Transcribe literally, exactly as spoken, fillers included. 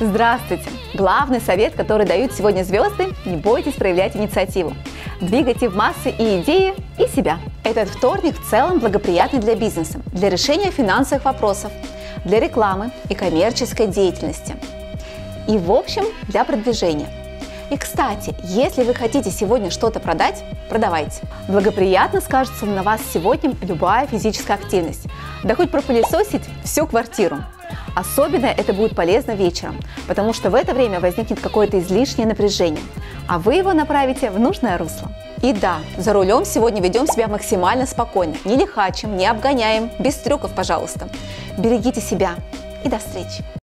Здравствуйте! Главный совет, который дают сегодня звезды – не бойтесь проявлять инициативу. Двигайте в массы и идеи, и себя. Этот вторник в целом благоприятный для бизнеса, для решения финансовых вопросов, для рекламы и коммерческой деятельности. И в общем, для продвижения. И, кстати, если вы хотите сегодня что-то продать, продавайте. Благоприятно скажется на вас сегодня любая физическая активность. Да хоть пропылесосить всю квартиру. Особенно это будет полезно вечером, потому что в это время возникнет какое-то излишнее напряжение, а вы его направите в нужное русло. И да, за рулем сегодня ведем себя максимально спокойно, не лихачим, не обгоняем, без трюков, пожалуйста. Берегите себя и до встречи!